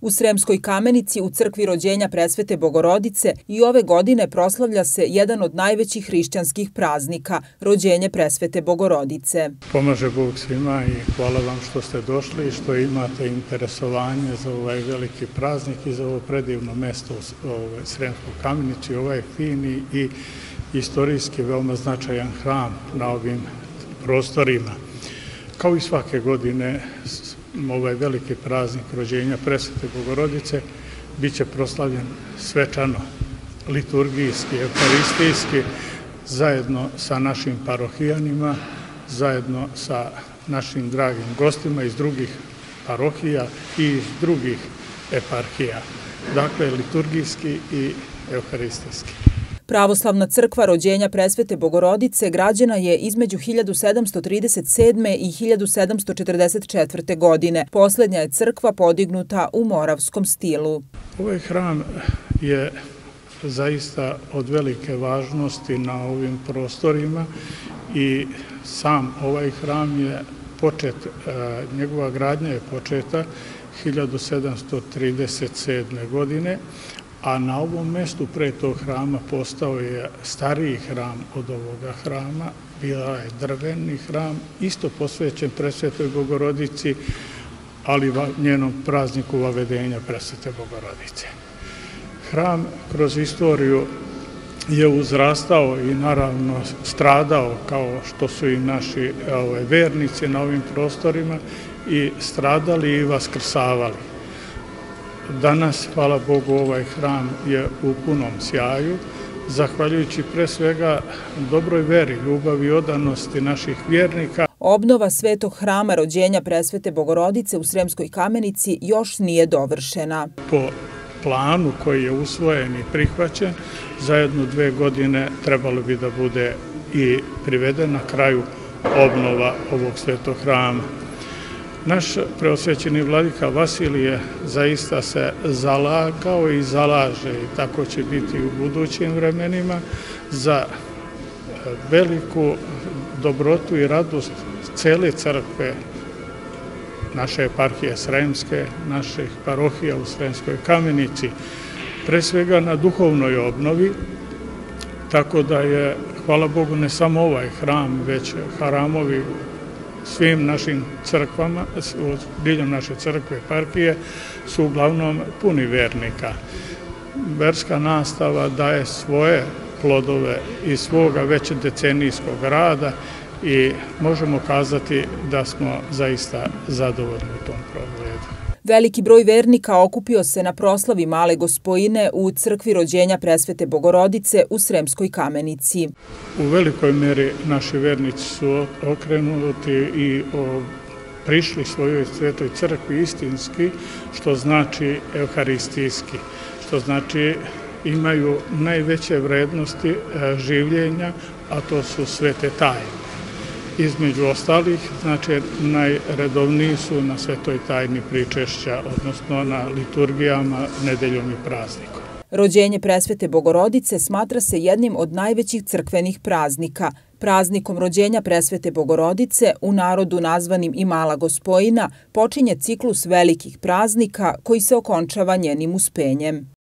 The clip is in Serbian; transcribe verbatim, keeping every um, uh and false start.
U Sremskoj Kamenici u crkvi rođenja Presvete Bogorodice i ove godine proslavlja se jedan od najvećih hrišćanskih praznika, rođenje Presvete Bogorodice. Pomaže Bog svima i hvala vam što ste došli i što imate interesovanje za ovaj veliki praznik i za ovo predivno mesto u Sremskoj Kamenici, ovaj fini i istorijski veoma značajan hram na ovim prostorima. Kao i svake godine, ovaj veliki praznik rođenja Presvete Bogorodice biće proslavljen svečano, liturgijski, euharistijski, zajedno sa našim parohijanima, zajedno sa našim dragim gostima iz drugih parohija i iz drugih eparhija. Dakle, liturgijski i euharistijski. Pravoslavna crkva rođenja Presvete Bogorodice građena je između hiljadu sedamsto trideset sedme. i hiljadu sedamsto četrdeset četvrte. godine. Poslednja je crkva podignuta u moravskom stilu. Ovaj hram je zaista od velike važnosti na ovim prostorima i sam ovaj hram je počet, njegova gradnja je početa hiljadu sedamsto trideset sedme. godine, a na ovom mestu pre tog hrama postao je stariji hram od ovoga hrama, bila je drveni hram, isto posvećen Presvetoj Bogorodici, ali njenom prazniku vavedenja Presvete Bogorodice. Hram kroz istoriju je uzrastao i naravno stradao kao što su i naši vernici na ovim prostorima i stradali i vaskrsavali. Danas, hvala Bogu, ovaj hram je u punom sjaju, zahvaljujući pre svega dobroj veri, ljubavi i odanosti naših vjernika. Obnova Svetog hrama rođenja Presvete Bogorodice u Sremskoj Kamenici još nije dovršena. Po planu koji je usvojen i prihvaćen, za jednu dve godine trebalo bi da bude i priveden na kraju obnova ovog Svetog hrama. Naš preosvećeni vladika Vasilije zaista se zalagao i zalaže, i tako će biti u budućim vremenima, za veliku dobrotu i radost cele crkve, naše eparhije Sremske, naših parohija u Sremskoj Kamenici, pre svega na duhovnoj obnovi, tako da je, hvala Bogu, ne samo ovaj hram, već hramovi svim našim crkvama, diljem naše crkve, eparhije, su uglavnom puni vernika. Verska nastava daje svoje plodove iz svoga već decenijskog rada i možemo kazati da smo zaista zadovoljni u tom pogledu. Veliki broj vernika okupio se na proslavi Male Gospojine u crkvi rođenja Presvete Bogorodice u Sremskoj Kamenici. U velikoj meri naši vernici su okrenuti i prišli svojoj svetoj crkvi istinski, što znači euharistijski, što znači imaju najveće vrednosti življenja, a to su svete tajne. Između ostalih, znači, najredovniji su na svetoj tajni pričešća, odnosno na liturgijama, nedeljom i praznikom. Rođenje Presvete Bogorodice smatra se jednim od najvećih crkvenih praznika. Praznikom rođenja Presvete Bogorodice, u narodu nazvanim i Mala Gospojina, počinje ciklus velikih praznika koji se okončava njenim uspenjem.